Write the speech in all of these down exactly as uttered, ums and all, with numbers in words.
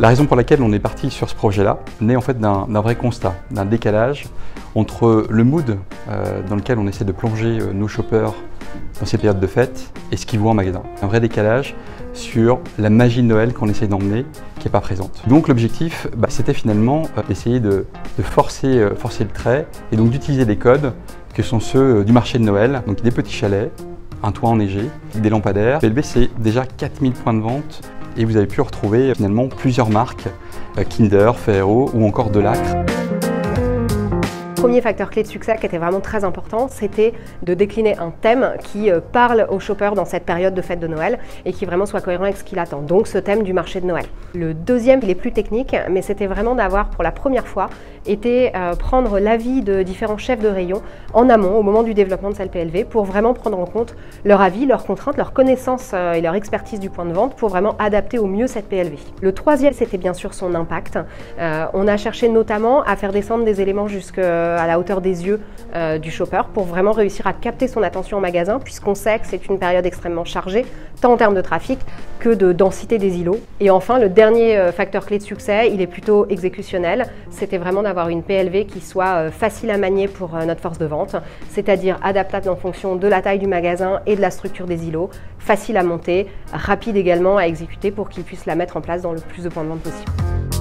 La raison pour laquelle on est parti sur ce projet-là naît en fait d'un vrai constat, d'un décalage entre le mood euh, dans lequel on essaie de plonger euh, nos shoppers dans ces périodes de fête et ce qu'ils voient en magasin. Un vrai décalage sur la magie de Noël qu'on essaie d'emmener, qui n'est pas présente. Donc l'objectif, bah, c'était finalement euh, d'essayer de, de forcer, euh, forcer le trait et donc d'utiliser des codes que sont ceux euh, du marché de Noël, donc des petits chalets, un toit enneigé, des lampadaires. P L V, c'est déjà quatre mille points de vente et vous avez pu retrouver finalement plusieurs marques, euh, Kinder, Ferrero ou encore Delacre. Le premier facteur clé de succès qui était vraiment très important, c'était de décliner un thème qui parle au shopper dans cette période de fête de Noël et qui vraiment soit cohérent avec ce qu'il attend, donc ce thème du marché de Noël. Le deuxième, il est plus technique, mais c'était vraiment d'avoir pour la première fois été euh, prendre l'avis de différents chefs de rayon en amont au moment du développement de cette P L V pour vraiment prendre en compte leur avis, leurs contraintes, leurs connaissances euh, et leur expertise du point de vente pour vraiment adapter au mieux cette P L V. Le troisième, c'était bien sûr son impact. Euh, on a cherché notamment à faire descendre des éléments jusqu'à à la hauteur des yeux euh, du shopper pour vraiment réussir à capter son attention au magasin, puisqu'on sait que c'est une période extrêmement chargée, tant en termes de trafic que de densité des îlots. Et enfin, le dernier euh, facteur clé de succès, il est plutôt exécutionnel. C'était vraiment d'avoir une P L V qui soit euh, facile à manier pour euh, notre force de vente, c'est-à-dire adaptable en fonction de la taille du magasin et de la structure des îlots, facile à monter, rapide également à exécuter pour qu'ils puissent la mettre en place dans le plus de points de vente possible.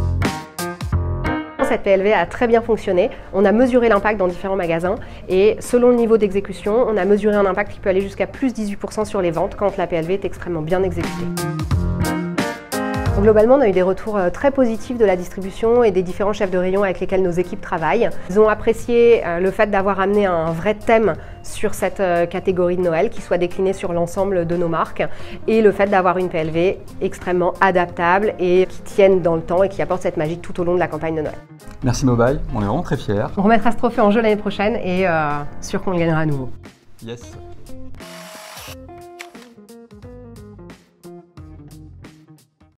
Cette P L V a très bien fonctionné. On a mesuré l'impact dans différents magasins et selon le niveau d'exécution, on a mesuré un impact qui peut aller jusqu'à plus dix-huit pour cent sur les ventes quand la P L V est extrêmement bien exécutée. Globalement, on a eu des retours très positifs de la distribution et des différents chefs de rayon avec lesquels nos équipes travaillent. Ils ont apprécié le fait d'avoir amené un vrai thème sur cette catégorie de Noël qui soit décliné sur l'ensemble de nos marques et le fait d'avoir une P L V extrêmement adaptable et qui tienne dans le temps et qui apporte cette magie tout au long de la campagne de Noël. Merci Mobile, on est vraiment très fiers. On remettra ce trophée en jeu l'année prochaine et euh, sûr qu'on le gagnera à nouveau. Yes.